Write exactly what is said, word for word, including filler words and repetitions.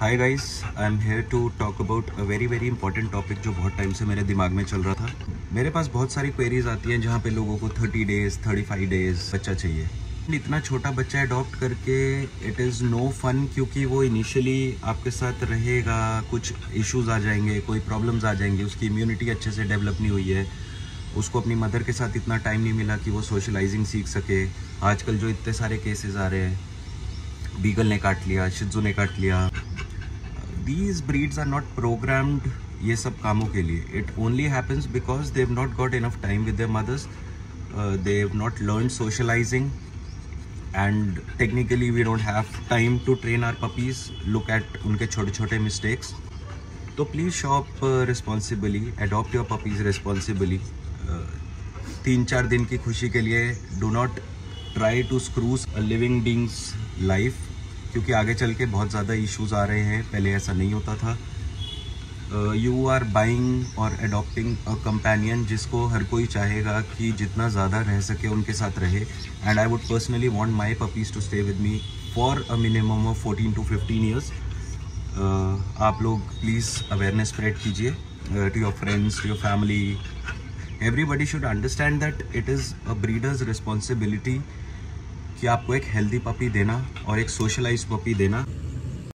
Hi guys, I am here to talk about a very very important topic जो बहुत time से मेरे दिमाग में चल रहा था। मेरे पास बहुत सारी क्वेरीज आती हैं जहाँ पे लोगों को thirty days thirty five days बच्चा चाहिए। इतना छोटा बच्चा अडॉप्ट करके इट इज़ नो फन, क्योंकि वो इनिशियली आपके साथ रहेगा, कुछ इश्यूज आ जाएंगे, कोई प्रॉब्लम्स आ जाएंगे, उसकी इम्यूनिटी अच्छे से डेवलप नहीं हुई है, उसको अपनी मदर के साथ इतना टाइम नहीं मिला कि वो सोशलाइजिंग सीख सके। आजकल जो इतने सारे केसेस आ रहे हैं, बीगल ने काट लिया, शिज़ू ने काट लिया, these breeds are not programmed ये सब कामों के लिए. It only happens because they have not got enough time with their mothers. Uh, they have not learned socializing, and technically we don't have time to train our puppies. Look at उनके छोटे छोटे mistakes. तो please shop uh, responsibly, adopt your puppies responsibly. uh, तीन चार दिन की खुशी के लिए do not try to screw a living being's life, क्योंकि आगे चल के बहुत ज़्यादा इश्यूज आ रहे हैं। पहले ऐसा नहीं होता था। यू आर बाइंग और अडॉप्टिंग अ कंपेनियन जिसको हर कोई चाहेगा कि जितना ज़्यादा रह सके उनके साथ रहे। And I would personally want my puppies to stay with me for a minimum of fourteen to fifteen years. आप लोग प्लीज़ अवेयरनेस स्प्रेड कीजिए to your friends, to your family. Everybody should understand that it is a breeder's responsibility कि आपको एक healthy puppy देना और एक socialise puppy देना।